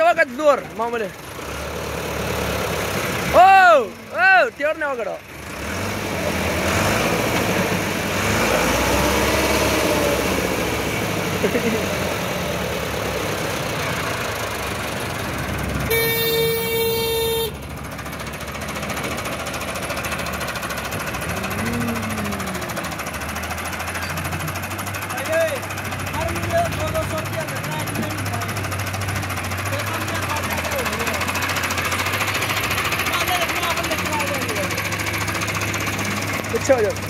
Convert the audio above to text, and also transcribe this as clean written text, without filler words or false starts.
agak dur, mau boleh. Oh, tiar nih agak. अच्छा हो जाओ।